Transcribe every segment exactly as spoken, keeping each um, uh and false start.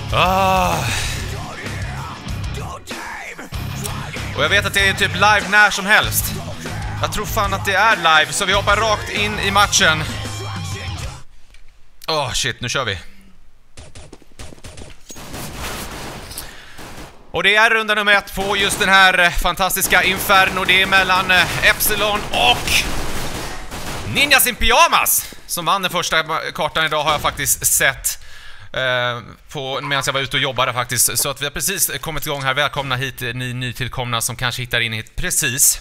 Ah. Och jag vet att det är typ live när som helst. Jag tror fan att det är live, så vi hoppar rakt in i matchen. Åh, oh, shit, nu kör vi. Och det är runda nummer ett på just den här fantastiska Inferno. Det är mellan Epsilon och Ninjas in Pyjamas, som vann den första kartan idag, har jag faktiskt sett eh, på medan jag var ute och jobbade faktiskt. Så att vi har precis kommit igång här. Välkomna hit ni nytillkomna som kanske hittar in hit precis.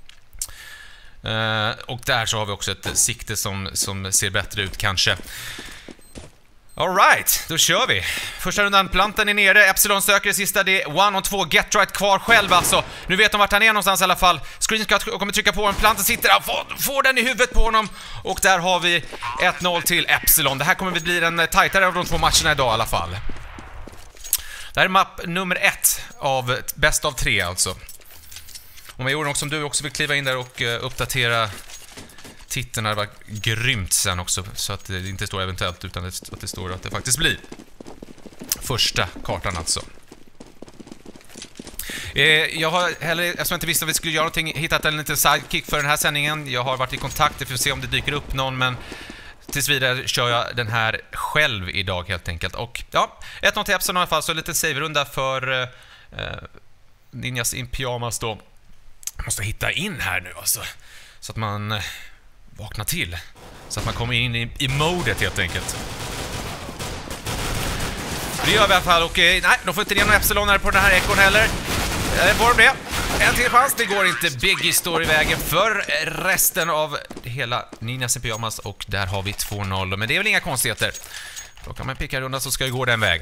Uh, och där så har vi också ett sikte som, som ser bättre ut kanske. All right, då kör vi. Första rundan, planten är nere. Epsilon söker det sista, det är one on två. Get right kvar själv alltså. Nu vet de vart han är någonstans i alla fall. Screenshot kommer trycka på honom. Planten sitter där, får, får den i huvudet på honom. Och där har vi ett noll till Epsilon. Det här kommer bli den tajtare av de två matcherna idag i alla fall. Det här är mapp nummer ett av bäst av tre alltså. Om jag gjorde något som du också vill kliva in där och uh, uppdatera titeln, det var grymt sen också, så att det inte står eventuellt utan att det står att det faktiskt blir första kartan alltså. Eh, jag har heller, eftersom jag inte visste att vi skulle göra någonting, hittat en liten sidekick för den här sändningen. Jag har varit i kontakt för att se om det dyker upp någon, men tills vidare kör jag den här själv idag helt enkelt. Och ja, ett noll till Epsilon i alla fall, så en liten save-runda för eh, Ninjas in Pyjamas då. Jag måste hitta in här nu alltså, så att man eh, vaknar till, så att man kommer in i, i modet helt enkelt. Det gör vi i alla fall. Och eh, nej, de får inte ner någon Epsilon här på den här ekon heller. Eh, var det en till chans, det går inte. Biggie står i vägen för resten av hela Ninjas in Pyjamas, och där har vi två noll. Men det är väl inga konstigheter. Då kan man picka runda så ska det gå den vägen.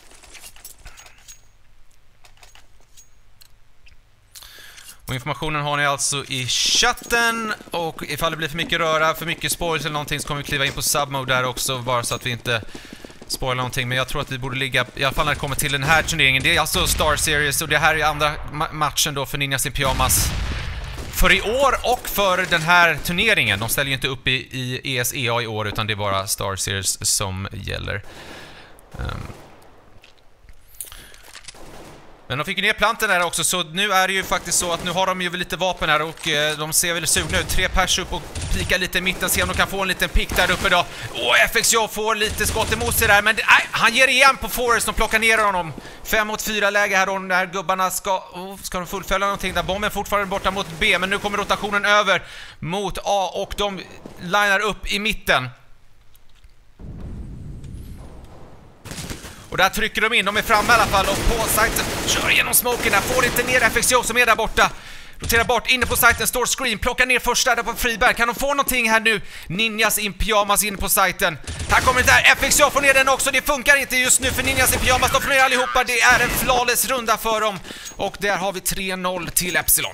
Och informationen har ni alltså i chatten, och ifall det blir för mycket röra, för mycket spoilers eller någonting, så kommer vi kliva in på submode där också, bara så att vi inte spoilar någonting. Men jag tror att vi borde ligga, i alla fall när det kommer till den här turneringen. Det är alltså Star Series, och det här är andra ma- matchen då för Ninjas in Pyjamas för i år och för den här turneringen. De ställer ju inte upp i, i E S E A i år, utan det är bara Star Series som gäller. Um. Men de fick ju ner planten här också, så nu är det ju faktiskt så att nu har de ju lite vapen här, och eh, de ser väl sugna ut. Tre pers upp och pika lite i mitten, se om de kan få en liten pick där uppe då. Åh, F X J får lite skott emot sig där, men nej, han ger igen på Forrest, de plockar ner honom. Fem mot fyra läge här, och de här gubbarna ska, oh, ska de fullfölja någonting där. Bomben fortfarande borta mot B, men nu kommer rotationen över mot A, och de linar upp i mitten. Och där trycker de in, de är framme i alla fall, och på sajten kör igenom smoken där, får inte ner F X J som är där borta. Roterar bort, inne på sajten står Scream, plockar ner första där på Friberg. Kan de få någonting här nu? Ninjas in Pyjamas inne på sajten. Här kommer det där, F X J får ner den också, det funkar inte just nu för Ninjas in Pyjamas, de får ner allihopa, det är en flawless runda för dem. Och där har vi tre noll till Epsilon.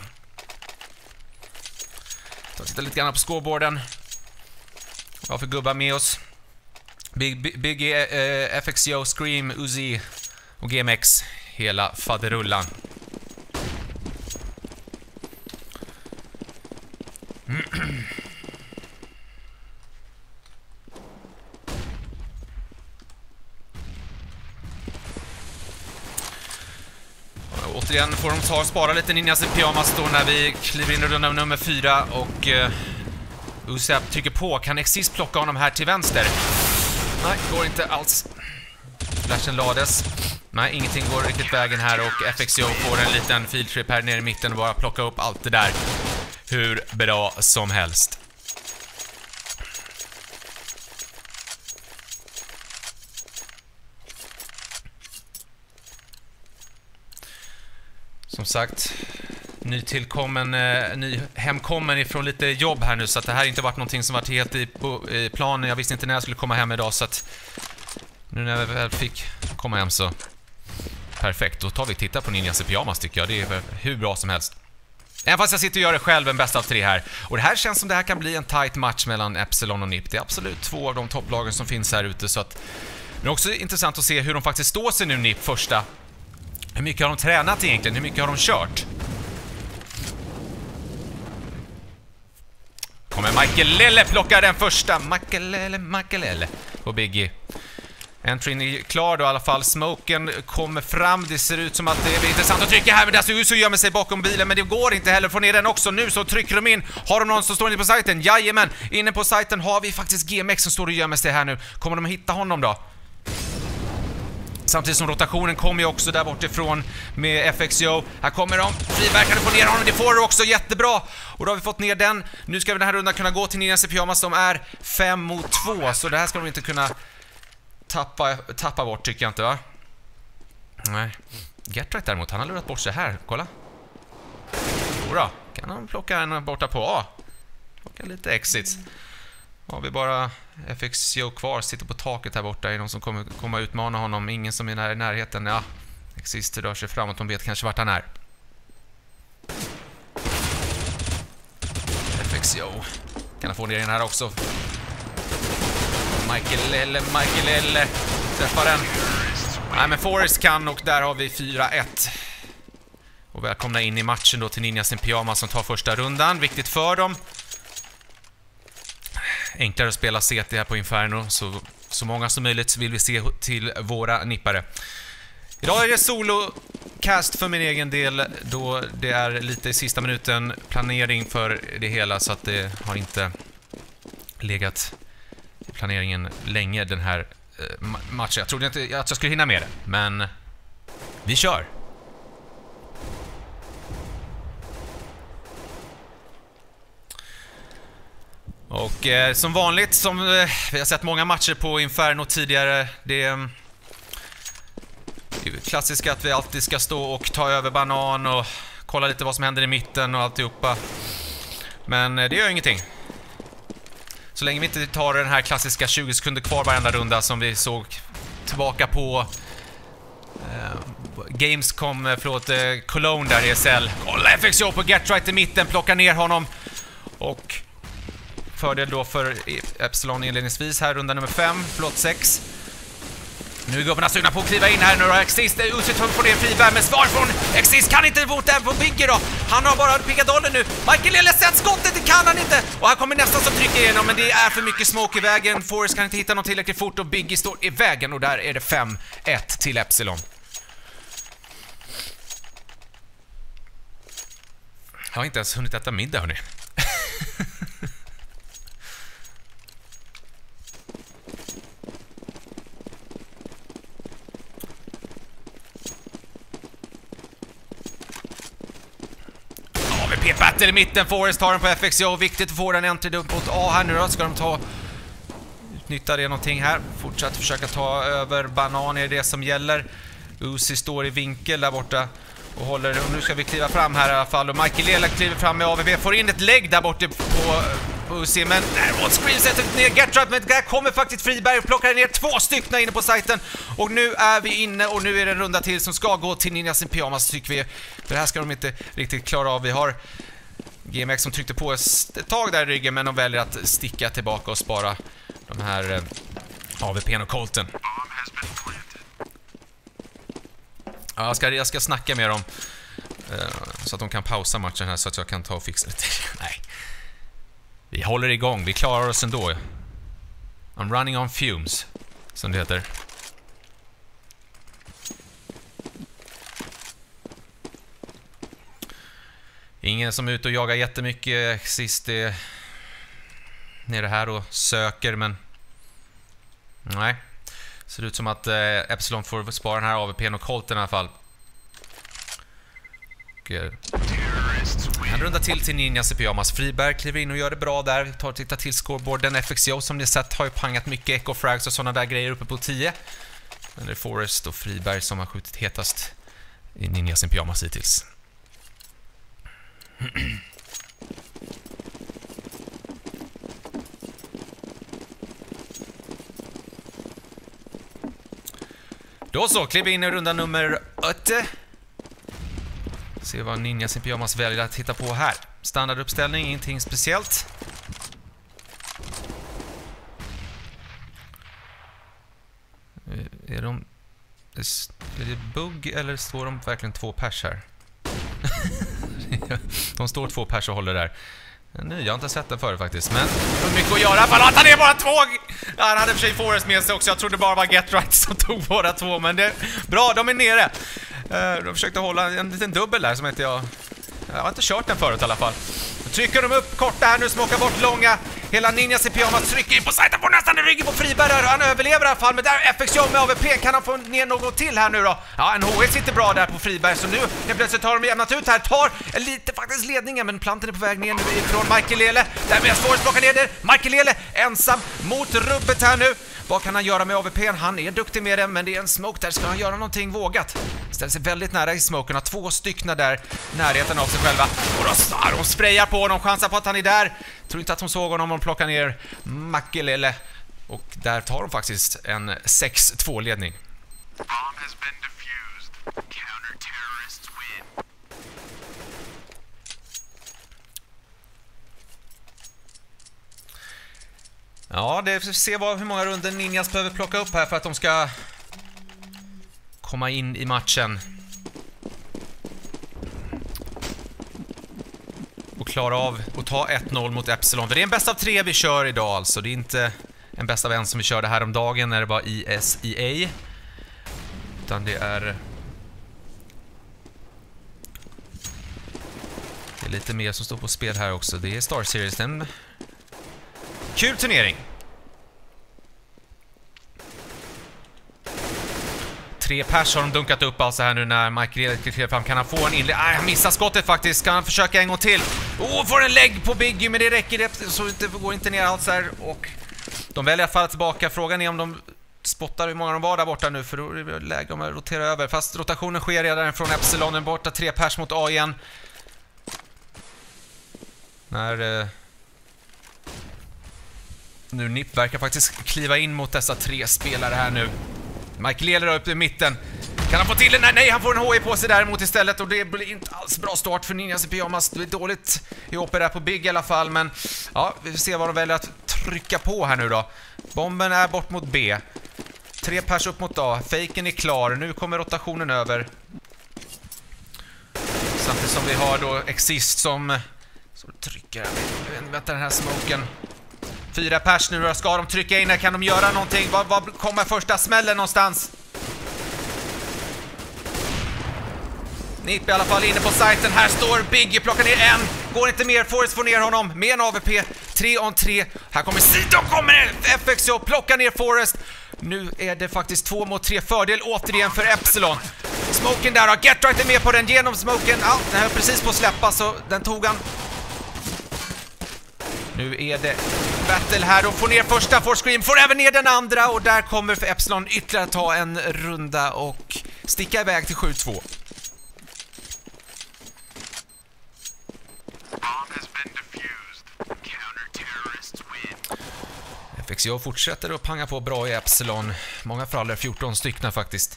Så titta lite grann på scoreboarden. Vad för gubbar med oss? Big, big, big uh, F X J, Scream, Uzi och G M X, hela faderullan. Mm. Återigen får de ta och spara lite Ninjas i Pyjamas då när vi kliver in i runda nummer fyra, och uh, Uzi trycker på. Kan Exis plocka honom här till vänster? Nej, går inte alls. Flashen lades. Nej, ingenting går riktigt vägen här, och F X J får en liten field trip här nere i mitten och bara plocka upp allt det där hur bra som helst. Som sagt, nytillkommen, eh, ny hemkommen ifrån lite jobb här nu, så att det här inte varit någonting som varit helt i, på, i planen. Jag visste inte när jag skulle komma hem idag, så att nu när jag väl fick komma hem så perfekt. Då tar vi titta på Ninjas i Pyjamas tycker jag. Det är hur bra som helst. Även fast jag sitter och gör det själv, en bästa av tre här. Och det här känns som det här kan bli en tight match mellan Epsilon och N I P. Det är absolut två av de topplagen som finns här ute, så att det är också intressant att se hur de faktiskt står sig nu, N I P första. Hur mycket har de tränat egentligen? Hur mycket har de kört? Kommer Michael Lelle plocka den första. Michael Lelle, Michael Lelle på Biggie. Entryn är klar då i alla fall. Smoken kommer fram. Det ser ut som att det är intressant att trycka här. Men där ser ut så gömmer sig bakom bilen. Men det går inte heller. Få ner den också. Nu så trycker de in. Har de någon som står inne på sajten? Jajamän. Inne på sajten har vi faktiskt G M X som står och gömmer sig här nu. Kommer de att hitta honom då? Samtidigt som rotationen kommer ju också där bortifrån med F X O. Här kommer de. Friberg, kan du få ner honom? Det får du också. Jättebra. Och då har vi fått ner den. Nu ska vi den här rundan kunna gå till Ninjas i pyjamas. De är fem mot två. Så det här ska de inte kunna tappa, tappa bort, tycker jag inte, va? Nej. Getright däremot, han har lurat bort sig här. Kolla. Jodå, kan han plocka en borta på A. Plocka lite exits. Har vi bara F X O kvar, sitter på taket här borta. Är någon som kommer komma utmana honom? Ingen som är i närheten. Ja, Exister rör sig framåt. De vet kanske vart han är. F X O kan han få ner den här också. Michael L. Michael L. träffar den. Nej, men Forrest kan, och där har vi fyra ett. Och välkomna in i matchen då till Ninjas i pyjamas som tar första rundan. Viktigt för dem. Enklare att spela C T här på Inferno, så, så många som möjligt vill vi se till våra nippare. Idag är det solo-cast för min egen del, då det är lite i sista minuten planering för det hela, så att det har inte legat i planeringen länge den här eh, matchen. Jag trodde inte att jag skulle hinna med det, men vi kör! Och eh, som vanligt, som eh, vi har sett många matcher på Inferno tidigare, det är, det är klassiskt att vi alltid ska stå och ta över banan och kolla lite vad som händer i mitten och alltihopa. Men eh, det gör ingenting. Så länge vi inte tar den här klassiska tjugo sekunder kvar varenda runda som vi såg tillbaka på eh, Gamescom, förlåt, eh, Cologne där i S L. Kolla F X O på Getright i mitten, plocka ner honom. Och fördel då för Epsilon inledningsvis här, runda nummer fem, förlåt sex. Nu är gubbarna sugna på att kliva in här nu då. Exist är utsikt för det frivärme. Svar från Exist kan inte mot den på Bigger då. Han har bara pickadollen nu. Michael Lille sett skottet, det kan han inte. Och här kommer nästan som trycker igenom, men det är för mycket smoke i vägen. Forrest kan inte hitta något tillräckligt fort och Biggie står i vägen, och där är det fem ett till Epsilon. Jag har inte ens hunnit äta middag, hörni. P-battle i mitten, Forrest tar den på F X O. Viktigt att få den entry upp mot A här nu då. Ska de ta utnyttja det någonting här. Fortsätt försöka ta över banan, är det som gäller. Uzi står i vinkel där borta och håller, och nu ska vi kliva fram här i alla fall. Och Michael Lela kliver fram med A V B, får in ett lägg där borta på, på Uzi, men där åt screen sätter ner Getright, men där kommer faktiskt Friberg och plockar ner två stycken inne på sajten. Och nu är vi inne, och nu är det en runda till som ska gå till Ninjas i pyjamas, tycker vi. För det här ska de inte riktigt klara av. Vi har G M X som tryckte på ett tag där i ryggen, men de väljer att sticka tillbaka och spara de här eh, A V P:n och Colten. Ja, jag ska, jag ska snacka med dem eh, så att de kan pausa matchen här, så att jag kan ta och fixa det. Nej. Vi håller igång, vi klarar oss ändå. I'm running on fumes, som det heter. Ingen som är ute och jagar jättemycket. Sist är nere här och söker, men nej. Ser ut som att eh, Epsilon får spara den här A V P:n och Colten i alla fall. Och, eh, en runda till till Ninjas i pyjamas. Friberg kliver in och gör det bra där. Vi tar och tittar till scoreboarden. F X O som ni sett har ju pangat mycket echo frags och sådana där grejer uppe på tio. Men det är Forrest och Friberg som har skjutit hetast i Ninjas i pyjamas hittills. Då så, kliver in i runda nummer åtta. Se vad Ninjas i pyjamas väljer att hitta på här. Standarduppställning, ingenting speciellt. Är de... Är det bugg eller står de verkligen två pers här? De står två pers och håller där. En ny, jag har inte sett den förut faktiskt. Men det är mycket att göra. Förlåt, han är bara två! Ja, han hade för sig Forrest med sig också. Jag trodde bara var Get Right som tog båda två. Men det är bra, de är nere. De försökte hålla en liten dubbel där som inte jag... Jag har inte kört den förut i alla fall. Nu trycker de upp korta här nu, smockar bort långa. Hela Ninjas i pyjamas trycker in på sajten, får nästan en rygg på Friberg. Han överlever i alla fall, men där F X J med A V P. Kan han få ner något till här nu då? Ja, en H ett sitter bra där på Friberg. Så nu helt plötsligt har de jämnat ut här. Tar lite faktiskt ledningen, men planten är på väg ner nu ifrån Michaelele. Därmed Forrest plockar ner det. Michaelele ensam mot rubbet här nu. Vad kan han göra med A V P? Han är duktig med det, men det är en smoke där. Ska han göra någonting vågat? Ställer sig väldigt nära i smoken. Har två stycken där närheten av sig själva. Och då ah, de sprayar på honom. Chansar på att han är där. Tror inte att de såg honom. De plockar ner Michaelele. Och där tar de faktiskt en sex två-ledning. Ja, det får se vad, hur många runder Ninjas behöver plocka upp här för att de ska komma in i matchen. Och klara av att ta ett noll mot Epsilon. För det är en bäst av tre vi kör idag alltså. Det är inte en bäst av en som vi körde här om dagen när det var I S E A. Utan det är... Det är lite mer som står på spel här också. Det är Star Series. Den... Kul turnering. Tre pers har de dunkat upp alltså här nu när Michael kliver fram. Kan han få en inled? Nej, han missar skottet faktiskt. Kan han försöka en gång till? Åh, oh, får en lägg på Biggie, men det räcker det. Så det går inte ner alls här. Och de väljer att falla tillbaka. Frågan är om de spottar hur många de var där borta nu. För då är det läge om att rotera över. Fast rotationen sker redan från Epsilon. Den borta tre pers mot A igen. När... Eh, Nu Nip verkar faktiskt kliva in mot dessa tre spelare här nu. Michael leder upp i mitten. Kan han få till den? Nej, nej, han får en H I på sig däremot istället. Och det blir inte alls bra start för Ninjas i pyjamas. Det är dåligt i hoppet där på Big i alla fall. Men ja, vi får se vad de väljer att trycka på här nu då. Bomben är bort mot B. Tre pers upp mot A. Faken är klar. Nu kommer rotationen över. Samtidigt som vi har då Exist som... Så trycker jag. Vänta den här smoken. Fyra pers nu då. Ska de trycka in här? Kan de göra någonting? Vad, vad kommer första smällen någonstans? Nip i alla fall inne på sajten. Här står Biggie, plockar ner en. Går inte mer. Forrest får ner honom med en A V P. Tre on tre. Här kommer Sito. Kommer det. F X J plockar ner Forrest. Nu är det faktiskt två mot tre fördel återigen för Epsilon. Smoken där. Get Right är med på den genom smoken. Ja, den här är precis på att släppa så den tog han. Nu är det battle här och får ner första, får Scream, får även ner den andra och där kommer för Epsilon ytterligare ta en runda och sticka iväg till sju två. F X J fortsätter att panga på bra i Epsilon. Många frallor, fjorton stycken faktiskt.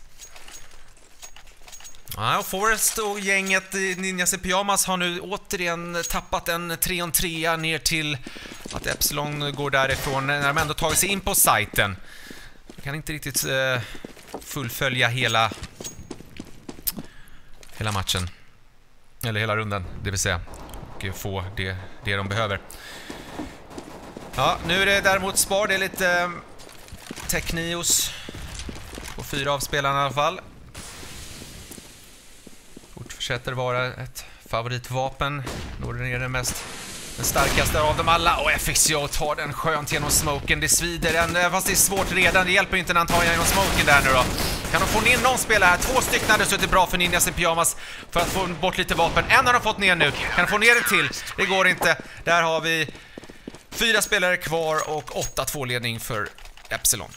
Ja, och Forrest och gänget i Ninjas i pyjamas har nu återigen tappat en tre on tre ner till att Epsilon går därifrån när de ändå tagit sig in på sajten. De kan inte riktigt uh, fullfölja hela hela matchen. Eller hela rundan, det vill säga. Och få det, det de behöver. Ja, nu är det däremot spar. Det är lite uh, Technios på fyra av spelarna i alla fall. Fortsätter vara ett favoritvapen. Norden är den mest den starkaste av dem alla. Och F X J tar den skönt genom smoken. Det svider den, fast det är svårt redan. Det hjälper inte när han tar genom smoken där nu då. Kan de få ner någon spelare här? Två stycken hade suttit bra för Ninjas i pyjamas för att få bort lite vapen. En har de fått ner nu. Kan de få ner det till? Det går inte. Där har vi fyra spelare kvar och åtta två ledning för Epsilon.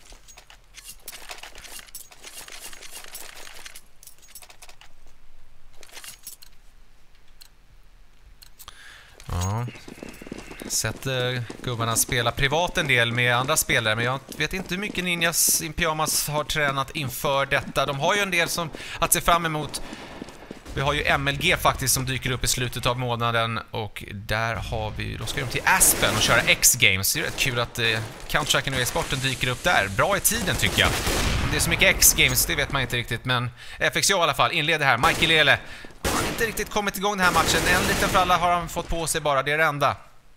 Ja, sett uh, gubbarna spela privat en del med andra spelare, men jag vet inte hur mycket Ninjas i pyjamas har tränat inför detta. De har ju en del som att se fram emot. Vi har ju M L G faktiskt som dyker upp i slutet av månaden och där har vi, då ska de till Aspen och köra X-Games. Det är rätt kul att uh, Counter-Strike och e-sporten dyker upp där. Bra i tiden tycker jag. Om det är så mycket X-Games, det vet man inte riktigt, men F X J i alla fall inleder här. Michaelele inte riktigt kommit igång den här matchen. En liten fralla har han fått på sig bara, det är det enda.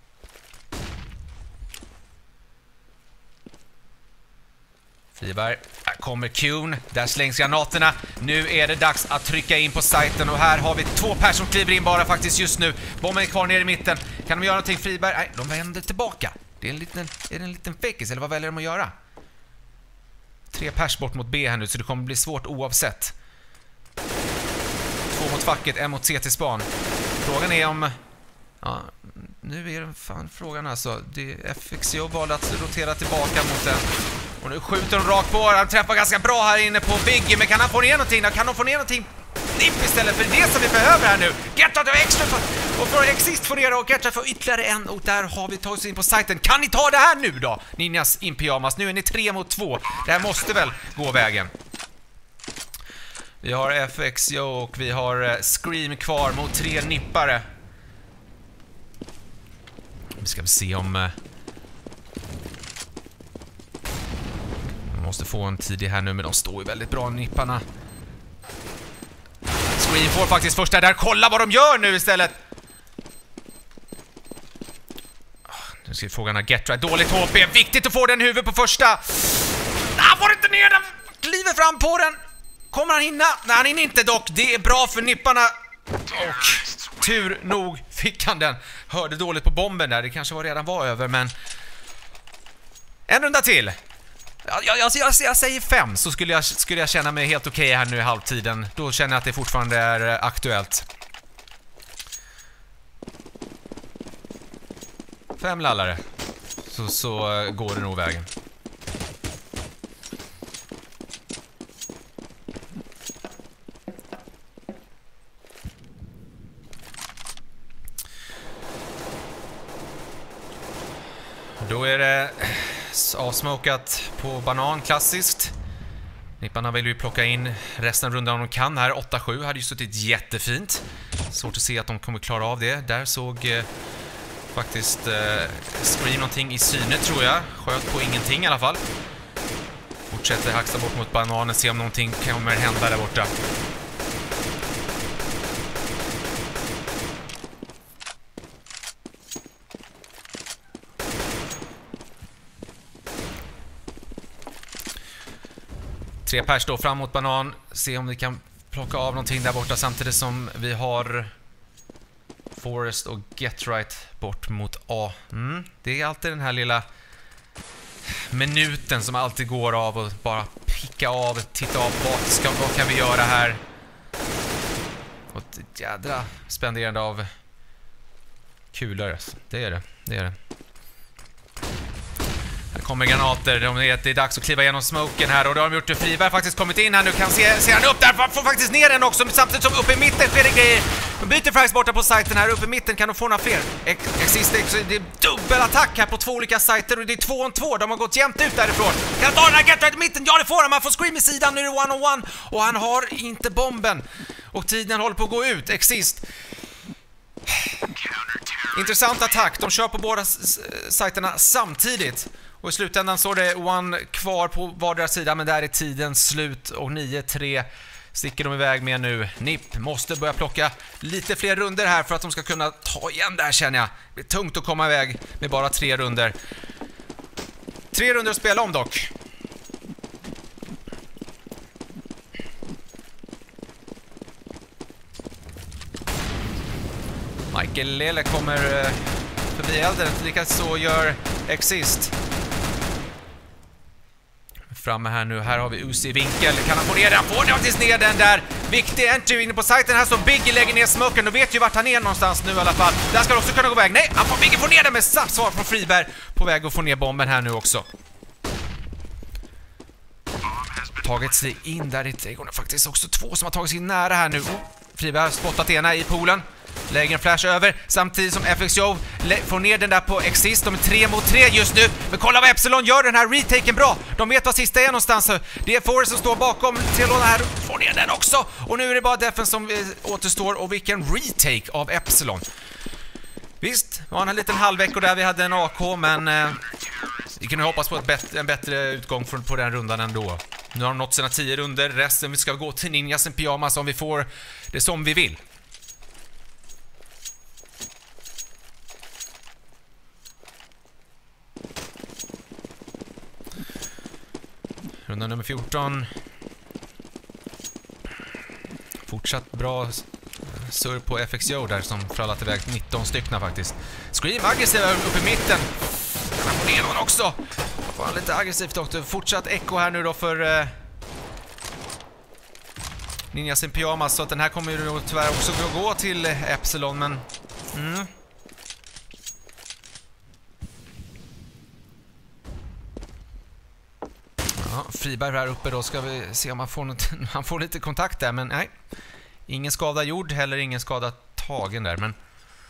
Friberg, här kommer Kuhn, där slängs granaterna. Nu är det dags att trycka in på sajten och här har vi två personer som kliver in bara faktiskt just nu. Bomben är kvar nere i mitten. Kan de göra någonting, Friberg? Nej, de vänder tillbaka. Det är en liten, är det en liten fekis, eller vad väljer de att göra? Tre pers bort mot B här nu, så det kommer bli svårt oavsett. Två mot facket, en mot C T-span. Frågan är om... Ja, nu är det fan frågan alltså. Det F X O valde att rotera tillbaka mot den. Och nu skjuter de rakt på. Han träffar ganska bra här inne på Biggie. Men kan han få ner någonting? Kan de få ner någonting? Nipp istället, för det är det som vi behöver här nu. Gertrud har extra för, och för Exist få ner och Gertrud får ytterligare en. Och där har vi tagit oss in på sajten. Kan ni ta det här nu då? Ninjas in pyjamas. Nu är ni tre mot två. Det här måste väl gå vägen. Vi har F X O och vi har Scream kvar mot tre nippare. Vi ska se om... måste få en tidig här nu, men de står ju väldigt bra, nipparna. Scream får faktiskt första där. Kolla vad de gör nu istället. Nu ska vi fråga när Gertrud. Dåligt H P. Viktigt att få den huvud på första. Han får inte ner den. Kliver fram på den. Kommer han hinna? Nej, han hinner inte dock. Det är bra för nipparna. Och tur nog fick han den. Hörde dåligt på bomben där. Det kanske var redan var över, men... En runda till. Jag, jag, jag, jag säger fem, så skulle jag, skulle jag känna mig helt okej här nu i halvtiden. Då känner jag att det fortfarande är aktuellt. Fem lallare. Så, så går det nog vägen. Då är det avsmokat på banan, klassiskt. Nipparna vill ju plocka in resten av rundan om de kan här. åtta sju hade ju suttit jättefint. Svårt att se att de kommer klara av det. Där såg eh, faktiskt eh, Scream någonting i synet, tror jag. Sköt på ingenting i alla fall. Fortsätter haxa bort mot bananen, se om någonting kommer hända där borta. Tre pers då fram mot banan. Se om vi kan plocka av någonting där borta samtidigt som vi har Forrest och Get-Right bort mot A. Mm. Det är alltid den här lilla minuten som alltid går av och bara picka av, titta av vad, ska, vad kan vi göra här. Och ett jädra spenderande av kulor. Det är det, det är det. Här kommer granater, det är dags att kliva igenom smoken här och då har de gjort det. Friberg faktiskt kommit in här nu, kan se, se han upp där, får faktiskt ner den också, samtidigt som uppe i mitten sker det grejer. De byter faktiskt borta på sajten här, uppe i mitten kan de få några fler. Exist, det är dubbelattack här på två olika sajter och det är två on två, de har gått jämnt ut därifrån. Kan ta den här Get-Right i mitten? Ja, det får han, man får Scream i sidan, nu är det one on one och han har inte bomben och tiden håller på att gå ut. Exist. Intressant attack, de kör på båda sajterna samtidigt. Och i slutändan så är det one kvar på vardera sida, men där är tiden slut och nio tre sticker de iväg med nu. Nipp måste börja plocka lite fler runder här för att de ska kunna ta igen där, känner jag. Det blir tungt att komma iväg med bara tre runder. Tre runder att spela om dock. Michael Lele kommer förbi elden, likaså så gör Exist. Framme här nu, här har vi Uzi i vinkel. Kan han få ner den? Får faktiskt ner den där. Viktig entry inne på sajten här, så Biggie lägger ner smoken. Du vet ju vart han är någonstans nu i alla fall. Där ska det också kunna gå iväg. Nej, han får Biggie få ner den med satt svar från Friberg. På väg att få ner bomben här nu också. Tagit sig in där i trädgården. Faktiskt också två som har tagit sig nära här nu. Oh, Friberg har spottat ena i poolen. Lägger en flash över, samtidigt som F X O får ner den där på Exist. De är tre mot tre just nu. Men kolla vad Epsilon gör den här retaken bra. De vet vad sista är någonstans. Det är Forrest som står bakom Telona här. Får ner den också. Och nu är det bara Defen som återstår. Och vilken retake av Epsilon. Visst, det var en liten halvvecka där vi hade en A K. Men eh, vi kunde hoppas på ett bättre, en bättre utgång från, på den rundan ändå. Nu har de nått sina tio runder. Resten vi ska gå till Ninjas in pyjamas om vi får det som vi vill. Runda nummer fjorton. Fortsatt bra surr på F X O där som frallat iväg nitton stycken faktiskt. Scream aggressiv uppe i mitten. Han får ner någon också. Får han lite aggressivt också. Fortsatt echo här nu då för eh, Ninjas in Pyjamas. Så att den här kommer ju tyvärr också gå till Epsilon, men... Mm. Ja, Friberg här uppe då. Ska vi se om han får, något, han får lite kontakt där, men nej. Ingen skada gjord, heller ingen skada tagen där, men...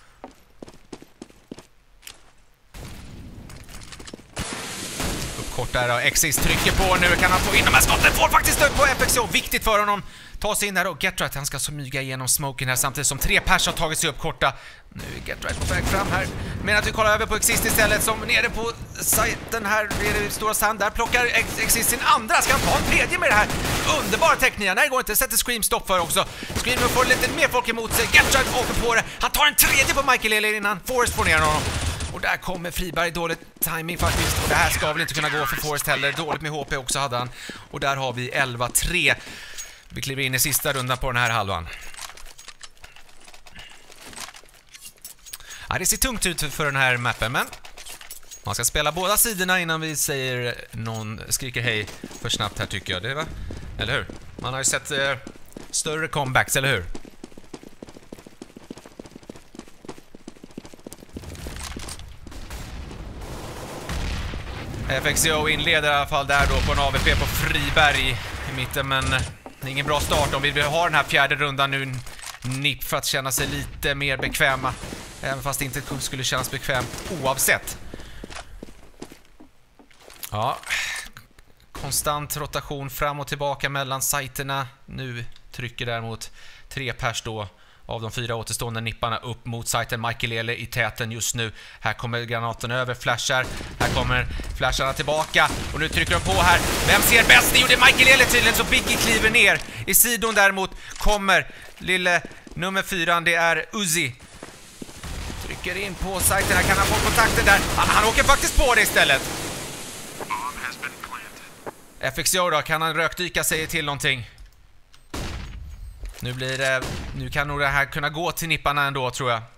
Kort där och Exis trycker på nu, kan han få in de här skotten, får faktiskt stöd på F X O, viktigt för honom, ta sig in där och Getright, han ska smyga igenom smoken här samtidigt som tre pers har tagit sig upp korta. Nu är Getright på väg fram här, men att vi kollar över på Exis istället som nere på sajten här, nere i stora sand, där plockar Exis sin andra, ska han ta en tredje med det här underbara tekniken, nej det går inte, sätter Scream stopp för också, Scream får lite mer folk emot sig, Getright åker på det, han tar en tredje på Michael Eller innan Forrest får ner honom. Och där kommer Friberg, dåligt timing faktiskt. Och det här ska väl inte kunna gå för Forrest heller. Dåligt med H P också hade han. Och där har vi elva tre. Vi kliver in i sista rundan på den här halvan. Ja, det ser tungt ut för den här mappen, men man ska spela båda sidorna innan vi säger någon skriker hej för snabbt här tycker jag. Det va? Eller hur? Man har ju sett eh, större comebacks, eller hur? F X O inleder i alla fall där då på en A V P på Friberg i mitten, men det är ingen bra start om vi vill ha den här fjärde rundan nu. N I P för att känna sig lite mer bekväma, även fast det inte skulle kännas bekvämt oavsett. Ja, konstant rotation fram och tillbaka mellan sajterna. Nu trycker däremot tre pers då av de fyra återstående nipparna upp mot sajten. Michael Ele i täten just nu. Här kommer granaten över, flashar. Här kommer flasharna tillbaka. Och nu trycker de på här. Vem ser bäst? Det gjorde Michael Ele tydligen, så Biggie kliver ner. I sidon däremot kommer lille nummer fyra, det är Uzi. Trycker in på sajten. Här kan han få kontakten där. Han, han åker faktiskt på det istället. F X O då, kan han rökdyka sig till någonting? Nu blir det, nu kan nog det här kunna gå till nipparna ändå tror jag.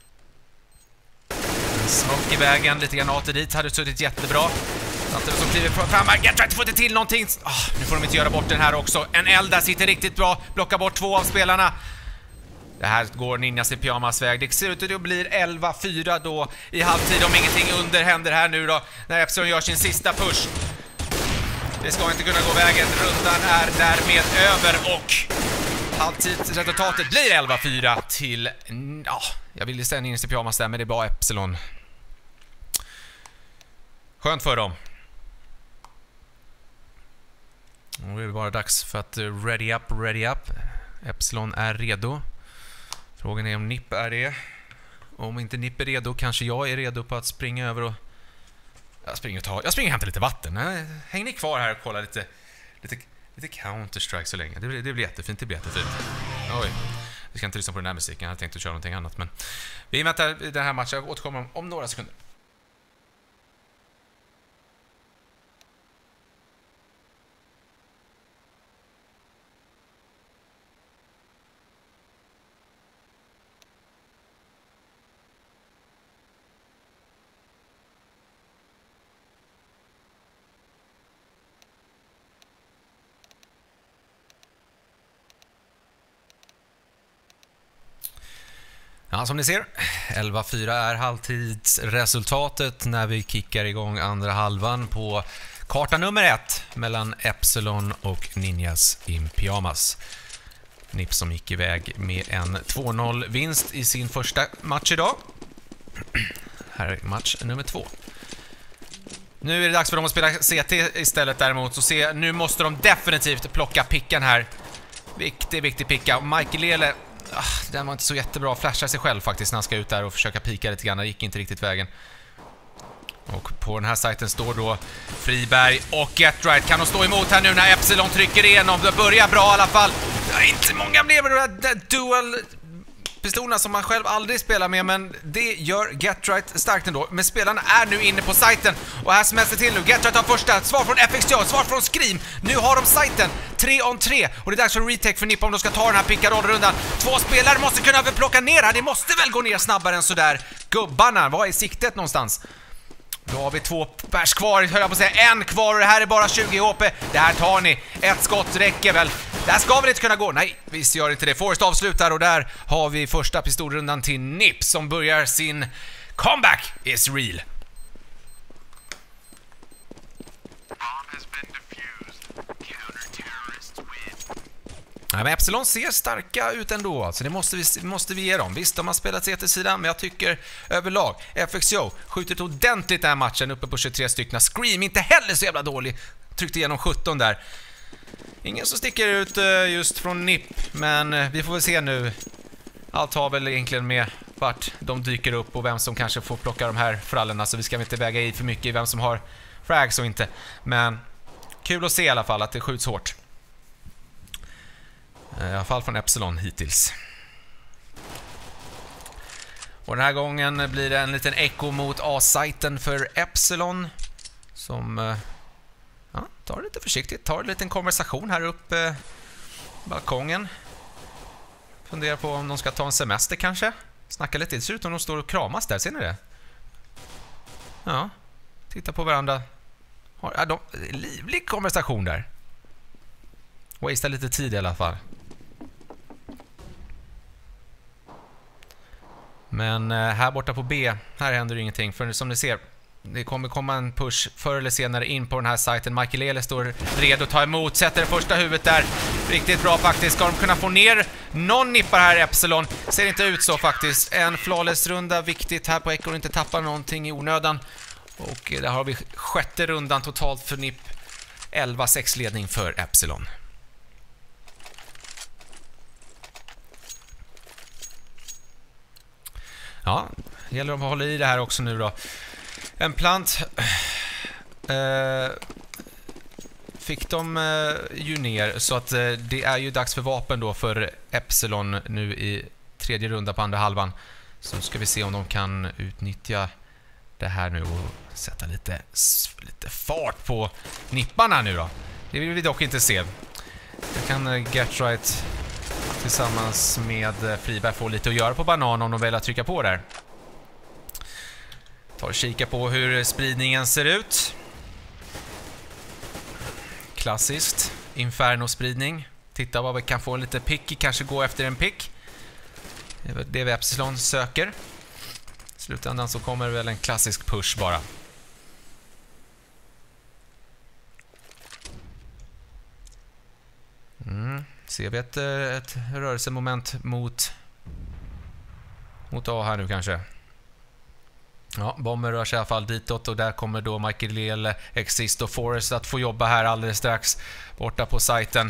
Smoke i vägen, lite granater dit, hade suttit jättebra. Samtidigt som kliver fram här, Getright får inte till någonting. Oh, nu får de inte göra bort den här också. En eld där sitter riktigt bra, blockar bort två av spelarna. Det här går Ninjas i Pyjamas väg. Det ser ut att det blir elva fyra då i halvtid om ingenting under händer här nu då. När Epsilon gör sin sista push. Det ska inte kunna gå vägen, rundan är därmed över och... halvtidsresultatet blir elva fyra till... Ja, jag vill ju säga Ninjas i Pyjamas där, men det är bara Epsilon. Skönt för dem. Nu är det bara dags för att ready up, ready up. Epsilon är redo. Frågan är om N I P är det. Om inte N I P är redo, kanske jag är redo på att springa över och... Jag springer och tar... Jag springer och hämtar lite vatten. Häng ni kvar här och kolla lite... lite... Lite Counter-Strike så länge. Det blir, det blir jättefint, det blir jättefint. Oj, vi ska inte lyssna på den här musiken. Jag hade tänkt att köra någonting annat, men vi väntar i den här matchen. Jag återkommer om, om några sekunder. Ja, som ni ser, elva fyra är halvtidsresultatet när vi kickar igång andra halvan på karta nummer ett mellan Epsilon och Ninjas in Pyjamas. N I P som gick iväg med en två noll vinst i sin första match idag. Här är match nummer två. Nu är det dags för dem att spela C T istället däremot. Så se, nu måste de definitivt plocka pickan här. Viktig, viktig picka. Michael Ele... Ah, den var inte så jättebra. Flashar sig själv faktiskt när han ska ut där och försöka pika lite grann. Det gick inte riktigt vägen. Och på den här sajten står då Friberg och Getright. Kan de stå emot här nu när Epsilon trycker igenom? Det börjar bra i alla fall. Ja, inte många blev det. Dual pistolerna som man själv aldrig spelar med, men det gör Getright starkt ändå. Men spelarna är nu inne på sajten och här smäller det till nu. Getright har första, svar från F X J, svar från Scream. Nu har de sajten, tre on tre och det är dags för retake för Nipp om de ska ta den här pick-and-roll-rundan. Två spelare måste kunna plocka ner här, det måste väl gå ner snabbare än sådär. Gubbarna, vad är siktet någonstans? Då har vi två pers kvar, höll jag på att säga, en kvar och det här är bara tjugo H P. Det här tar ni, ett skott räcker väl. Det här ska väl inte kunna gå? Nej, visst gör inte det. Forrest avslutar och där har vi första pistolrundan till Nipp som börjar sin comeback is real. Ja, men Epsilon ser starka ut ändå, alltså det måste vi, måste vi ge dem. Visst, de har spelat sig till sidan, men jag tycker överlag F X J skjutit ordentligt den här matchen uppe på tjugotre stycken. Scream inte heller så jävla dålig, tryckte igenom sjutton där. Ingen som sticker ut just från Nipp, men vi får väl se nu. Allt har väl egentligen med vart de dyker upp och vem som kanske får plocka de här frallorna, så vi ska inte väga i för mycket i vem som har frags och inte. Men kul att se i alla fall att det skjuts hårt. I alla fall från Epsilon hittills. Och den här gången blir det en liten echo mot A-sajten för Epsilon som ja, tar det lite försiktigt, tar en liten konversation här uppe balkongen. Funderar på om de ska ta en semester kanske. Snacka lite, det ser ut som de står och kramas där, ser ni det? Ja, titta på varandra. Har, ja, de, livlig konversation där. Wastea lite tid i alla fall. Men här borta på B, här händer ingenting. För som ni ser, det kommer komma en push förr eller senare in på den här sajten. Michael Ele står redo att ta emot, sätter det första huvudet där. Riktigt bra faktiskt. Ska de kunna få ner någon nippar här i Epsilon? Ser inte ut så faktiskt. En flawless runda, viktigt här på Echo, inte tappa någonting i onödan. Och där har vi sjätte rundan totalt för Nipp. elva sex ledning för Epsilon. Ja, det gäller att hålla i det här också nu då. En plant eh, fick de eh, ju ner, så att eh, det är ju dags för vapen då för Epsilon nu i tredje runda på andra halvan. Så ska vi se om de kan utnyttja det här nu och sätta lite, lite fart på nipparna nu då. Det vill vi dock inte se. Det kan eh, Getright tillsammans med Friberg få lite att göra på banan om de vill trycka på där. Ta och kika på hur spridningen ser ut. Klassiskt Inferno-spridning. Titta vad vi kan få en lite pick, kanske gå efter en pick. Det är det vi Epsilon söker. I slutändan så kommer väl en klassisk push bara. Mm. Ser vi ett, ett rörelsemoment mot mot A här nu kanske. Ja, bomber rör sig i alla fall ditåt och där kommer då Michael Lele, Exist och Forrest att få jobba här alldeles strax borta på sajten.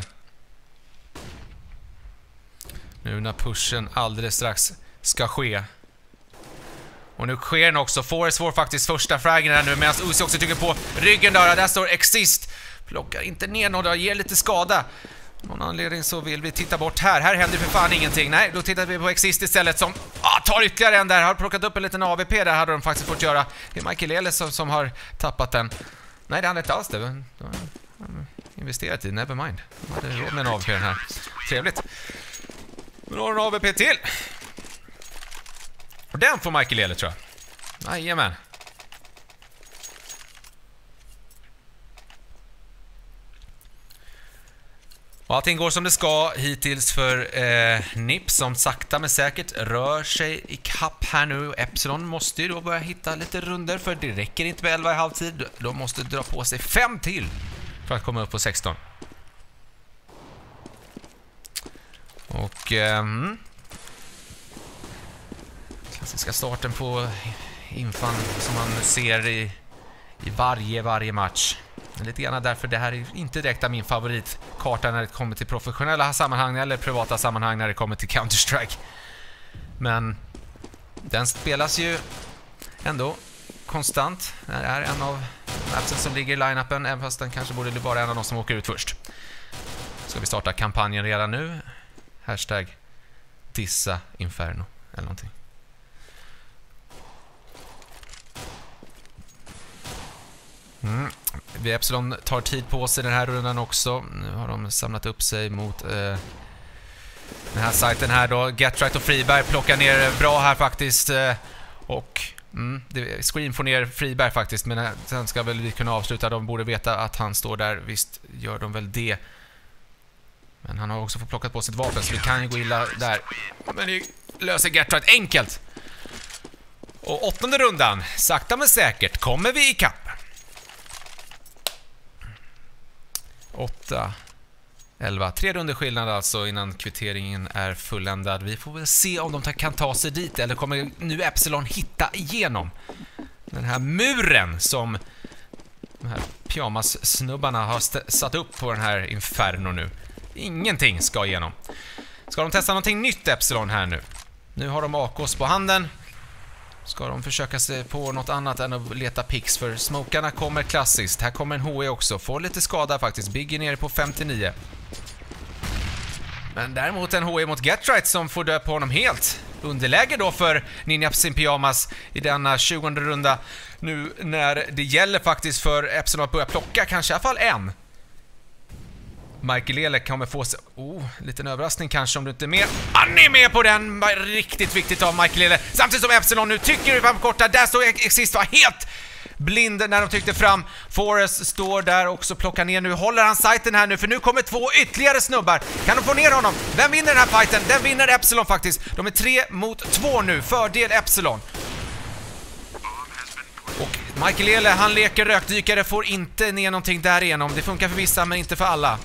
Nu när pushen alldeles strax ska ske. Och nu sker den också. Forrest får faktiskt första fraggen här nu medan Uzi också tycker på ryggen där. Där står Exist. Plockar inte ner någon, ger lite skada. Någon anledning så vill vi titta bort här. Här händer för fan ingenting. Nej, då tittar vi på Exist istället som ah, tar ytterligare en där. Har plockat upp en liten A V P där hade de faktiskt fått göra. Det är Michael Ellis som, som har tappat den. Nej, det hade inte alls det. De har investerat i, never mind. De hade råd med en A V P den här. Trevligt. Men då har en A V P till. Och den får Michael Ellis tror jag. Jajamän. Och allting går som det ska hittills för eh, Nipp som sakta men säkert rör sig i kapp här nu. Epsilon måste ju då börja hitta lite runder för det räcker inte med elva i halvtid. De måste dra på sig fem till för att komma upp på sexton. Och eh, klassiska starten på infan som man ser i, i varje, varje match. Lite grann därför det här är inte direkt min favoritkarta när det kommer till professionella sammanhang eller privata sammanhang när det kommer till Counter-Strike. Men den spelas ju ändå konstant. Det är en av mapsen som ligger i line-upen, även fast den kanske borde bli bara en av de som åker ut först. Ska vi starta kampanjen redan nu? Hashtag Dissa Inferno eller någonting. Mm. Epsilon tar tid på sig den här rundan också. Nu har de samlat upp sig mot eh, den här sajten här då. Getright och Friberg plockar ner bra här faktiskt. Eh, och mm, det, Scream får ner Friberg faktiskt. Men sen ska väl vi kunna avsluta. De borde veta att han står där. Visst gör de väl det. Men han har också fått plockat på sitt vapen, så vi kan ju gå illa där. Men det löser Getright enkelt. Och åttonde rundan, sakta men säkert, kommer vi i kapp. åtta, elva, tre runder skillnad alltså innan kvitteringen är fulländad. Vi får väl se om de kan ta sig dit, eller kommer nu Epsilon hitta igenom den här muren som de här pyjamas-snubbarna har satt upp på den här Inferno nu. Ingenting ska igenom. Ska de testa någonting nytt Epsilon här nu? Nu har de A K:s på handen. Ska de försöka sig på något annat än att leta pix, för smokarna kommer klassiskt. Här kommer en H E också. Får lite skada faktiskt. Biggie nere på femtionio. Men däremot en H E mot Getright som får dö på honom helt. Underläge då för Ninja sin Pyjamas i denna tjugonde runda. Nu när det gäller faktiskt för Epsilon att börja plocka kanske i alla fall en. Michael Lele kommer få sig... Oh, liten överraskning kanske om du inte är med. Han är med på den! Riktigt viktigt av Michael Lele. Samtidigt som Epsilon nu tycker vi fram korta. Där står Exist var helt blind när de tyckte fram. Forrest står där också, plockar ner nu. Håller han sajten här nu, för nu kommer två ytterligare snubbar. Kan de få ner honom? Vem vinner den här fighten? Den vinner Epsilon faktiskt. De är tre mot två nu. Fördel Epsilon. Och Michael Lele, han leker rökdykare, får inte ner någonting där igenom. Det funkar för vissa men inte för alla.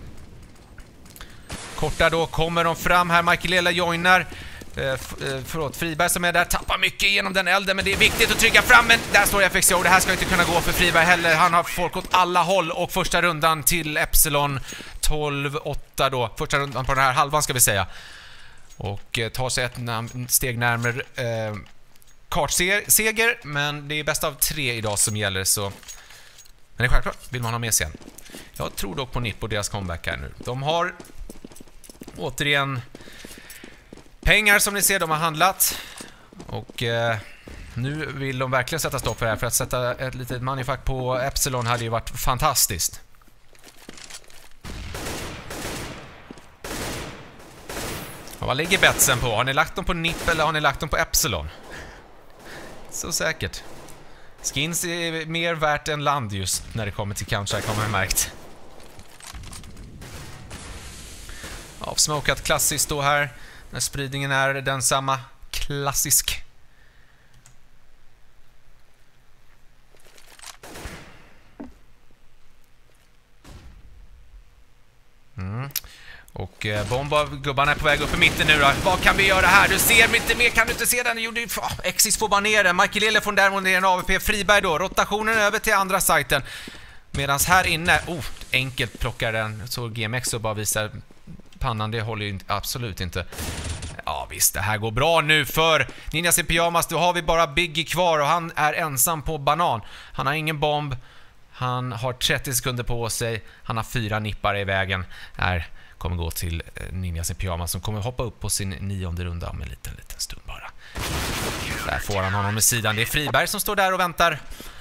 Korta då kommer de fram här. Michael Lele joinar. Eh, förlåt, Friberg som är där tappar mycket genom den elden, men det är viktigt att trycka fram. Men där står F X O. Det här ska inte kunna gå för Friberg heller. Han har folk åt alla håll. Och första rundan till Epsilon tolv åtta då. Första rundan på den här halvan ska vi säga. Och eh, tar sig ett nam- steg närmare eh, kartseger. Men det är bäst av tre idag som gäller, så... Men det är självklart, vill man ha med sig en. Jag tror dock på Nipp och deras comeback här nu. De har återigen pengar som ni ser, de har handlat. Och eh, nu vill de verkligen sätta stopp för det här. För att sätta ett litet moneyfuck på Epsilon hade ju varit fantastiskt. Och vad ligger betsen på? Har ni lagt dem på Nipp eller har ni lagt dem på Epsilon? Så säkert. Skins är mer värt än land just när det kommer till Counter-Strike, har man märkt. Avsmokat klassiskt då här. När spridningen är densamma. Klassisk. Mm. Och eh, bomba gubbarna är på väg upp i mitten nu då. Vad kan vi göra här? Du ser inte mer, kan du inte se den? Jo, du, oh, Exis får bara ner den. Michael Lille får däremot ner en A V P. Friberg då. Rotationen över till andra sajten. Medans här inne, oh, enkelt plockar den. Så G M X och bara visar pannan, det håller ju absolut inte. Ja visst, det här går bra nu för Ninja sin Pyjamas. Då har vi bara Biggie kvar och han är ensam på banan. Han har ingen bomb. Han har trettio sekunder på sig. Han har fyra nippar i vägen. Här kommer gå till Ninja sin Pyjamas som kommer hoppa upp på sin nionde runda om en liten, liten stund bara. Där får han honom med sidan. Det är Friberg som står där och väntar.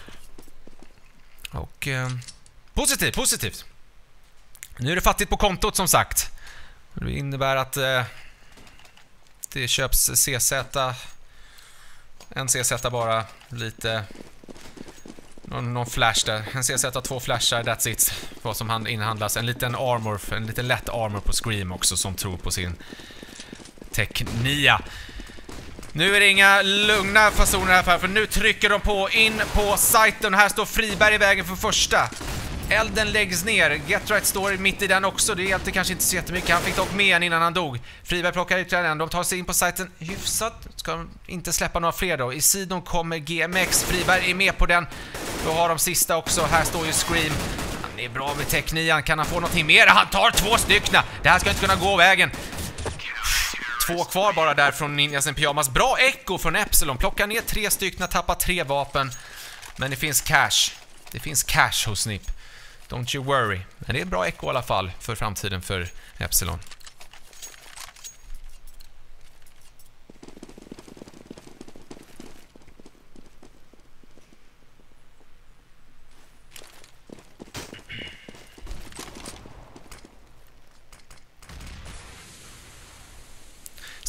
Och eh, positivt, positivt. Nu är det fattigt på kontot som sagt. Det innebär att eh, det köps C Z. En C Z bara, lite någon, någon flash där. En C Z, två flashar, that's it. Vad som han inhandlas. En liten armor, en liten lätt armor på Scream också som tror på sin Tech nio. Nu är det inga lugna fasoner här, för nu trycker de på in på sajten. Här står Friberg i vägen för första. Elden läggs ner. Getright står mitt i den också. Det hjälpte kanske inte så jättemycket. Han fick dock med en innan han dog. Friberg plockar ytterligare en. De tar sig in på sajten hyfsat. Ska inte släppa några fler då. I sidan kommer G M X. Friberg är med på den. Då har de sista också. Här står ju Scream. Han är bra med Tech nio. Kan han få någonting mer? Han tar två styckna. Det här ska inte kunna gå vägen. Två kvar bara där från Ninja sin Pyjamas. Bra echo från Epsilon. Plockar ner tre styckna. Tappar tre vapen. Men det finns cash. Det finns cash hos Nipp. Don't you worry. Men det är bra echo i alla fall för framtiden för Epsilon.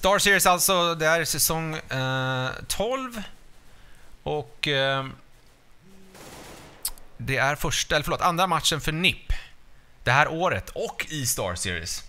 Star Series alltså, det är säsong eh, tolv. Och eh, det är första, eller förlåt, andra matchen för N I P det här året och i Star Series.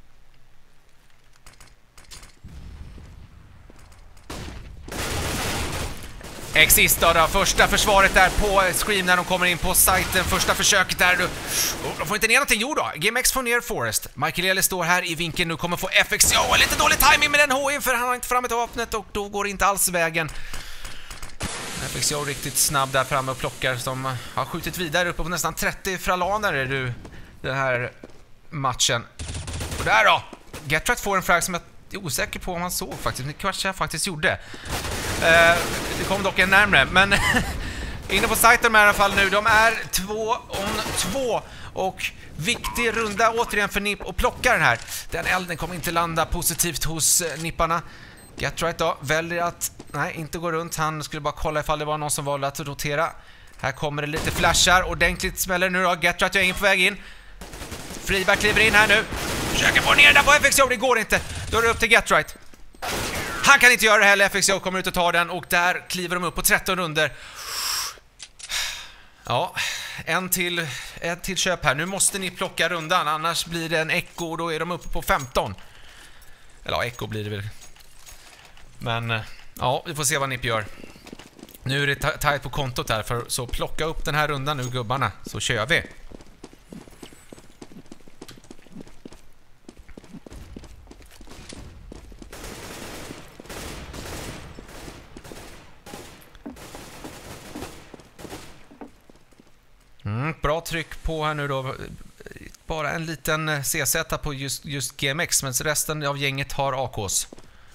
Exist då, då, första försvaret där på Scream när de kommer in på sajten. Första försöket där. Oh, de får inte ner någonting. Jo då, G M X får ner Forrest. Michael Ele står här i vinkeln nu, kommer få F X O. Oh, lite dålig timing med den H I för han har inte fram ett vapnet och då går det inte alls vägen. F X O riktigt snabb där framme och plockar som har skjutit vidare uppe på nästan trettio fralaner är du den här matchen. Och där då, Getright får en frag som jag är osäker på om han såg faktiskt. Det kanske jag faktiskt gjorde. Uh, det kom dock en närmare, men inne på sajten med i alla fall nu. De är två om två och viktig runda återigen för N I P och plockar den här. Den elden kommer inte landa positivt hos uh, nipparna. Getright då väljer att nej, inte gå runt. Han skulle bara kolla ifall det var någon som valde att rotera. Här kommer det lite flashar. Ordentligt smäller nu då. Getright är ingen på väg in. Friberg kliver in här nu. Försöker få ner där på F X O. Det går inte. Då är det upp till Getright. Han kan inte göra det heller. F X O kommer ut och tar den. Och där kliver de upp på tretton runder. Ja, en till, en till köp här. Nu måste ni plocka rundan. Annars blir det en Echo och då är de uppe på femton. Eller ja, Echo blir det väl. Men ja, vi får se vad N I P gör. Nu är det tajt på kontot här. För så plocka upp den här rundan nu gubbarna. Så kör vi. Mm, bra tryck på här nu då. Bara en liten C Z på just, just G M X, men resten av gänget har A Ks.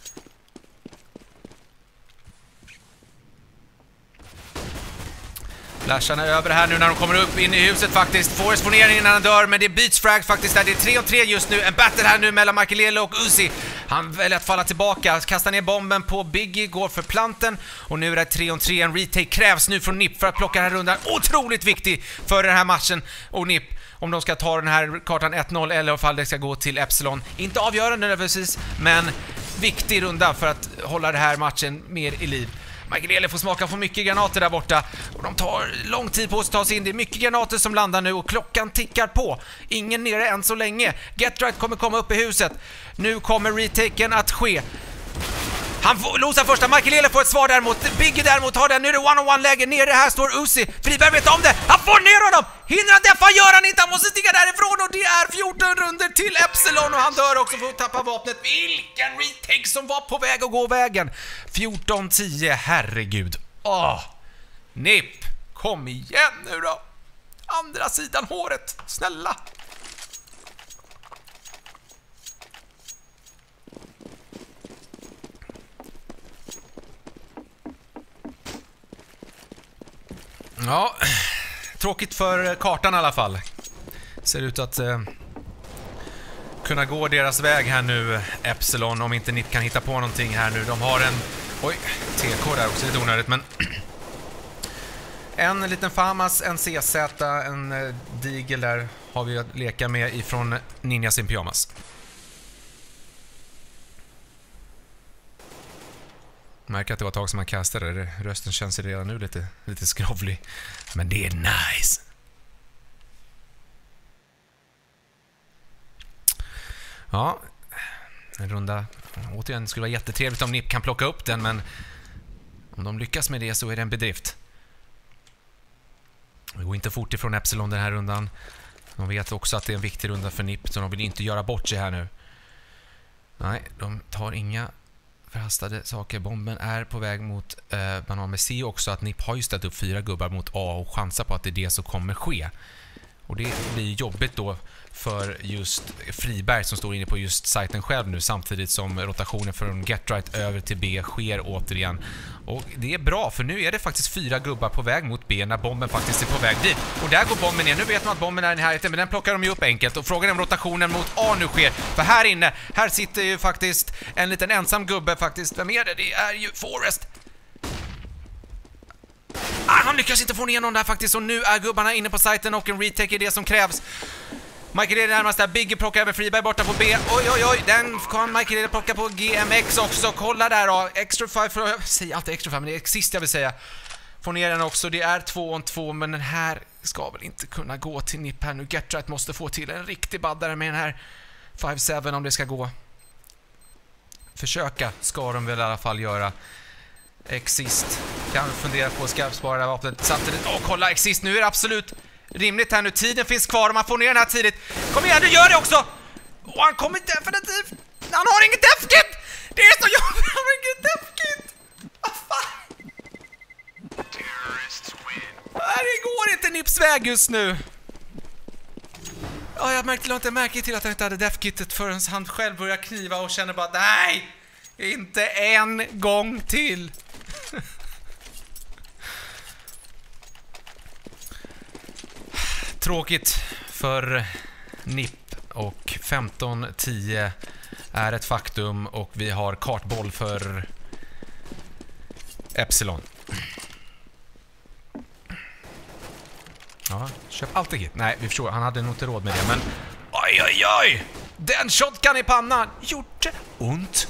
Flasharna är över här nu när de kommer upp in i huset faktiskt. Forrest får ner innan han dör, men det byts frag faktiskt där. Det är tre och tre just nu. En battle här nu mellan Michael Ele och Uzi. Han väljer att falla tillbaka, kastar ner bomben på Biggie, går för planten. Och nu är det tre och tre. En retake krävs nu från N I P för att plocka den här rundan. Otroligt viktig för den här matchen. Och N I P, om de ska ta den här kartan ett noll eller ifall det ska gå till Epsilon. Inte avgörande nödvändigtvis, men viktig runda för att hålla den här matchen mer i liv. Michael Ele får smaka på mycket granater där borta. Och de tar lång tid på sig att ta sig in. Det är mycket granater som landar nu och klockan tickar på. Ingen nere än så länge. Getright kommer komma upp i huset. Nu kommer retaken att ske. Han får losar första. Michael Ele får ett svar däremot. Biggie däremot har den. Nu är det one-on-one-läge. Nere här står Uzi. Friberg vet om det. Han får ner honom. Hindrar han deffa gör han inte. Han måste stiga därifrån. Och det är fjorton runder till Epsilon. Och han dör också för att tappa vapnet. Vilken retake som var på väg att gå vägen. fjorton tio. Herregud. Åh. N I P. Kom igen nu då. Andra sidan håret. Snälla. Ja, tråkigt för kartan i alla fall. Ser ut att eh, kunna gå deras väg här nu, Epsilon, om inte N I P kan hitta på någonting här nu. De har en, oj, T K där också, lite onödigt, men en liten Famas, en C Z, en eh, Digel där har vi att leka med ifrån Ninjas in Pyjamas. Märker att det var ett tag som man kastade. Rösten känns redan nu lite, lite skrovlig. Men det är nice. Ja, en runda. Återigen, det skulle vara jättetrevligt om N I P kan plocka upp den. Men om de lyckas med det så är det en bedrift. Det går inte fort ifrån Epsilon den här rundan. De vet också att det är en viktig runda för N I P. Så de vill inte göra bort sig här nu. Nej, de tar inga förhastade saker. Bomben är på väg mot eh, banan med C också, att N I P har ju ställt upp fyra gubbar mot A och chansar på att det är det som kommer ske. Och det blir jobbigt då för just Friberg som står inne på just sajten själv nu, samtidigt som rotationen från Getright över till B sker återigen. Och det är bra, för nu är det faktiskt fyra gubbar på väg mot B när bomben faktiskt är på väg dit. Och där går bomben ner. Nu vet man att bomben är i närheten, men den plockar de ju upp enkelt. Och frågan är om rotationen mot A nu sker. För här inne, här sitter ju faktiskt en liten ensam gubbe faktiskt. Vem är det? Det är ju Forrest. Ah, han lyckas inte få ner någon där faktiskt. Och nu är gubbarna inne på sajten och en retake är det som krävs. Michael närmast där. Biggie plockar över Friberg borta på B. Oj, oj, oj. Den kan Michael plocka på G M X också. Kolla där då. Extra five för... Jag säger alltid extra five, men det är sist jag vill säga. Får ner den också. Det är två on två, men den här ska väl inte kunna gå till Nipp här nu. Getright måste få till en riktig baddare med den här five seven om det ska gå. Försöka ska de väl i alla fall göra. Exist. Kan fundera på att ska spara det här vapnet samtidigt. Åh, kolla Exist. Nu är det absolut rimligt här nu. Tiden finns kvar och man får ner den här tidigt. Kom igen, du gör det också! Och han kommer definitivt... Han har inget defkit! Det är så jobbigt! Han har inget defkit! Vad fan? Nej, det går inte Nipps väg just nu. Ja, jag märkte inte märke till att han inte hade defkittet förrän han själv började kniva och känner bara nej! Inte en gång till! Tråkigt för Nipp och femton tio är ett faktum och vi har kartboll för Epsilon. Ja, köp alltid hit. Nej, vi förstår, han hade nog inte råd med det, men oj, oj, oj! Den shotgun i pannan gjorde ont.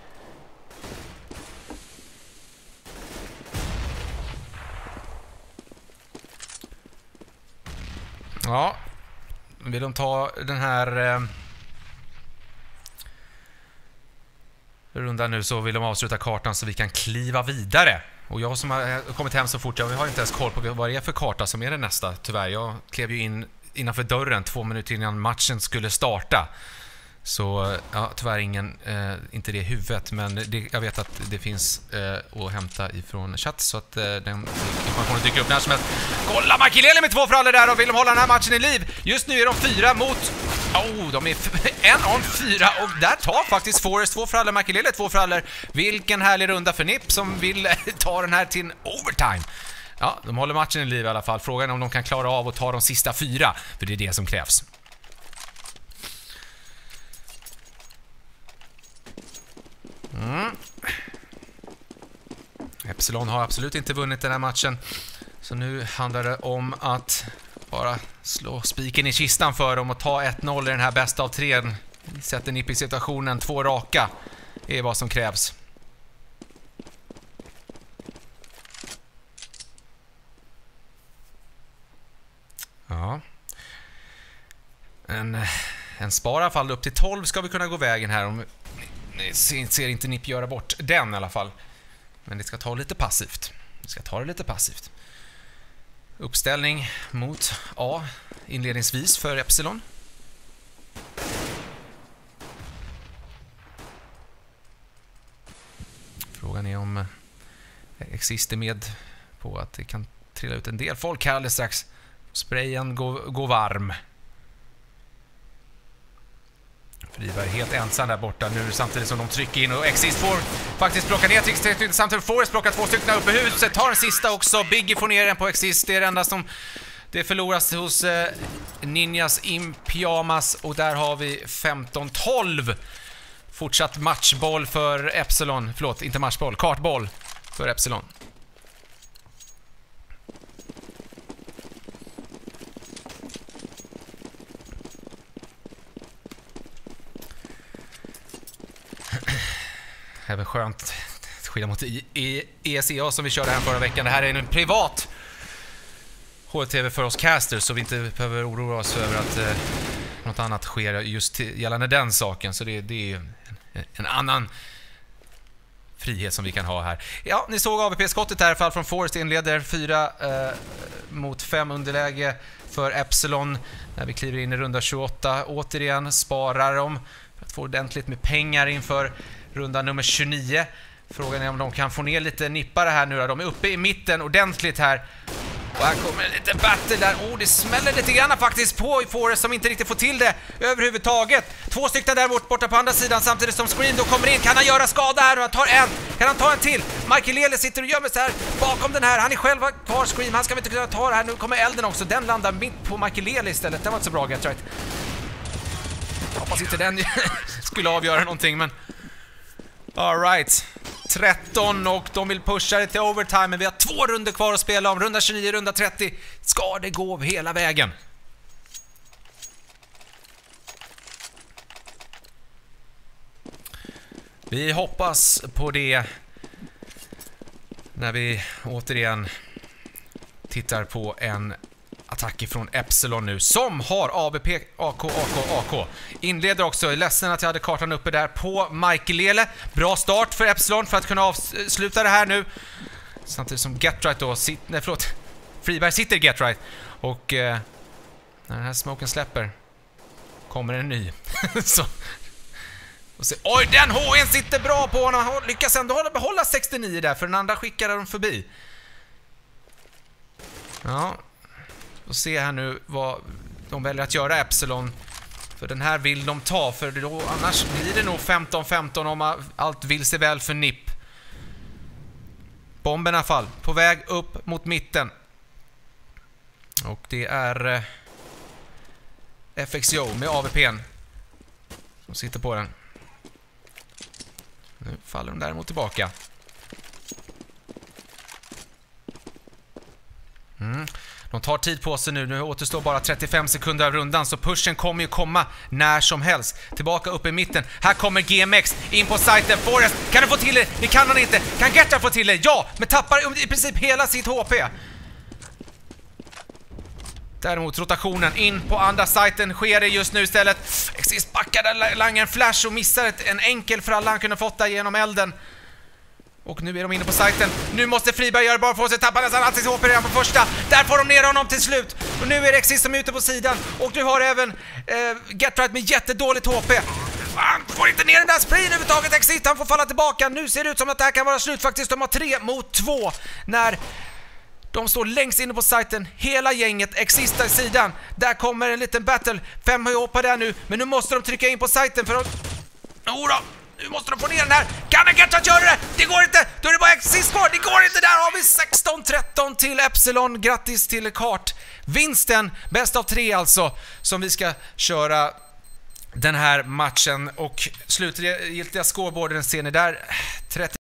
Ja, vill de ta den här eh, rundan nu så vill de avsluta kartan så vi kan kliva vidare. Och jag som har kommit hem så fort, jag har inte ens koll på vad det är för karta som är det nästa, tyvärr. Jag klev ju in innanför dörren två minuter innan matchen skulle starta. Så ja, tyvärr ingen, eh, inte det i huvudet, men det, jag vet att det finns eh, att hämta ifrån chatt så att eh, den informationen dyker upp när som helst. Kolla Makelele med två frallor där och vill de hålla den här matchen i liv. Just nu är de fyra mot... Oh, de är en om fyra och där tar faktiskt Forrest två frallor, Makelele två frallor. Vilken härlig runda för Nipp som vill ta den här till en overtime. Ja, de håller matchen i liv i alla fall. Frågan är om de kan klara av att ta de sista fyra, för det är det som krävs. Mm. Epsilon har absolut inte vunnit den här matchen. Så nu handlar det om att bara slå spiken i kistan för dem och ta ett noll i den här bästa av tre. Sätter Nipp i situationen. Två raka är vad som krävs. Ja. En, en spara fall upp till tolv ska vi kunna gå vägen här om... Ni ser inte Nipp göra bort den i alla fall. Men det ska ta lite passivt. Det ska ta det lite passivt. Uppställning mot A inledningsvis för Epsilon. Frågan är om Exist är med på att det kan trilla ut en del folk här alldeles strax. Sprayen går, går varm. Friberg helt ensam där borta nu samtidigt som de trycker in och Exist får faktiskt plocka ner Trix samtidigt Forrest plockar två stycken upp i huset, tar den sista också. Biggie får ner den på Exist, det är det enda som det förloras hos eh, Ninjas in pyjamas och där har vi femton tolv. Fortsatt matchboll för Epsilon, förlåt, inte matchboll, kartboll för Epsilon. Det är väl skönt skilja mot E S E A som vi körde här förra veckan. Det här är en privat H L T V för oss casters så vi inte behöver oroa oss över att eh, något annat sker just gällande den saken. Så det, det är en, en annan frihet som vi kan ha här. Ja, ni såg A V P-skottet här i alla fall från Forrest inleder fyra eh, mot fem underläge för Epsilon när vi kliver in i runda tjugoåtta. Återigen sparar de för att få ordentligt med pengar inför runda nummer tjugonio. Frågan är om de kan få ner lite nippare här nu då. De är uppe i mitten ordentligt här. Och här kommer en liten battle där. Oh, det smäller lite grann faktiskt på i Forrest som inte riktigt får till det överhuvudtaget. Två stycken där bort, borta på andra sidan samtidigt som Scream då kommer in. Kan han göra skada här? Och han tar en. Kan han ta en till? Makelele sitter och gömmer sig här bakom den här. Han är själv kvar Scream. Han ska inte kunna ta det här. Nu kommer elden också. Den landar mitt på Makelele istället. Det var inte så bra, Getright. Hoppas inte den skulle avgöra någonting, men... All right. tretton och de vill pusha det till overtime, men vi har två runder kvar att spela om. Runda tjugonio, runda trettio. Ska det gå hela vägen? Vi hoppas på det när vi återigen tittar på en attack från Epsilon nu som har A B P, A K, A K, A K. Inleder också, jag är ledsen att jag hade kartan uppe där på Michaelele. Bra start för Epsilon för att kunna avsluta det här nu. Samtidigt som Getright då, sit, nej förlåt, Friberg sitter i Getright. Och eh, när den här smoken släpper kommer en ny. Så, och se, oj, den H N sitter bra på honom. Han lyckas ändå hålla, behålla sextionio där, för den andra skickade de förbi. Ja, och se här nu vad de väljer att göra, Epsilon. För den här vill de ta, för då, annars blir det nog femton femton om allt vill sig väl för N I P. Bomben i alla fall, på väg upp mot mitten. Och det är eh, F X O med A V P:n som sitter på den. Nu faller de däremot tillbaka. Mm. De tar tid på sig nu. Nu återstår bara trettiofem sekunder av rundan, så pushen kommer ju komma när som helst. Tillbaka upp i mitten. Här kommer G M X in på sajten. Forrest, kan du få till det? Det kan han inte. Kan Getright få till det? Ja, men tappar i princip hela sitt H P. Däremot rotationen in på andra sajten sker det just nu istället. Exist backade langen flash och missar ett, en enkel för alla han kunde fått där genom elden. Och nu är de inne på sajten. Nu måste Friberg göra bara för sig. Tappar nästan allt sitt H P redan på första. Där får de ner honom till slut. Och nu är det Exist som är ute på sidan. Och nu har även eh, Getright med jättedåligt H P. Han får inte ner den där sprayen överhuvudtaget. Exist, han får falla tillbaka. Nu ser det ut som att det här kan vara slut faktiskt. De har tre mot två. När de står längst inne på sajten. Hela gänget, Exist i sidan. Där kommer en liten battle. Fem har ju hoppat där nu. Men nu måste de trycka in på sajten för att... Jodå! Nu måste de få ner den här. Kan en Getright göra det? Det går inte. Då är det bara Exist kvar. Det går inte. Där har vi sexton tretton till Epsilon. Grattis till kart. Vinsten, bäst av tre alltså, som vi ska köra den här matchen. Och slutgiltiga scoreboarden ser ni där. trettio